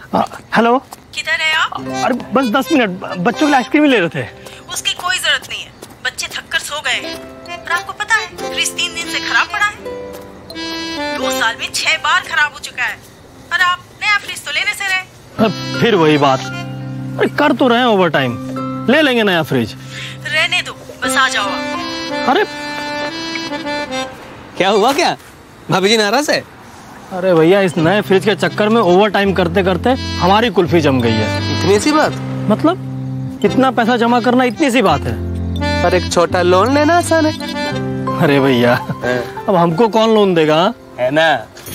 Hello, किधर है आप? अरे बस 10 मिनट, बच्चों के लिए आइसक्रीम ले रहे थे। उसकी कोई जरूरत नहीं है, बच्चे थककर सो गए हैं। और आपको पता है फ्रिज 3 दिन से खराब पड़ा है। 2 साल में 6 बार खराब हो चुका है। और आप नया फ्रिज तो लेने से रहे। फिर वही बात, अरे कर तो रहे हैं ओवर टाइम, ले लेंगे नया फ्रिज। रहने दो, बस आ जाओ आप। अरे क्या हुआ, क्या भाभी जी नाराज है? अरे भैया, इस नए फ्रिज के चक्कर में ओवर टाइम करते करते हमारी कुल्फी जम गई है। इतनी सी बात? मतलब इतना पैसा जमा करना इतनी सी बात है? पर एक छोटा लोन लेना आसान है। अरे भैया, अब हमको कौन लोन देगा, है ना?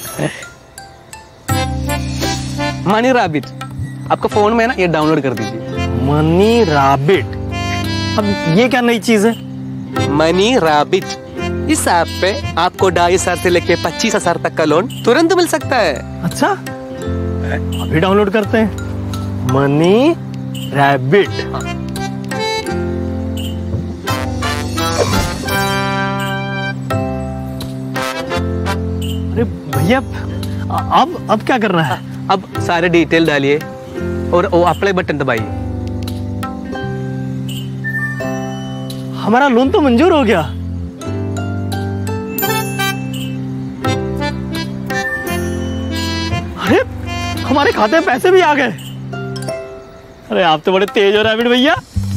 मनी रैबिट, आपका फोन में ना ये डाउनलोड कर दीजिए। Money rabbit? अब ये क्या नई चीज है? मनी रैबिट, इस ऐप पे आपको 2,500 से लेके 25,000 तक का लोन तुरंत मिल सकता है। अच्छा, अभी डाउनलोड करते हैं मनी रैबिट। अरे भैया, अब क्या करना है? अब सारे डिटेल डालिए और वो अप्लाई बटन दबाइए। हमारा लोन तो मंजूर हो गया। अरे हमारे खाते में पैसे भी आ गए। अरे आप तो बड़े तेज हो रैबिट भैया।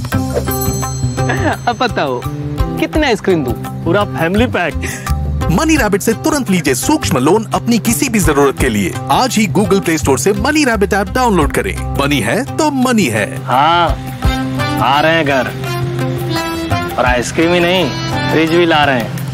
अब बताओ कितने आइसक्रीम दूं? पूरा फैमिली पैक। मनी रैबिट से तुरंत लीजिए सूक्ष्म लोन अपनी किसी भी जरूरत के लिए। आज ही गूगल प्ले स्टोर से मनी रैबिट ऐप डाउनलोड करें। मनी है तो मनी है। हाँ, आ रहे हैं घर, और आइसक्रीम ही नहीं, फ्रिज भी ला रहे हैं।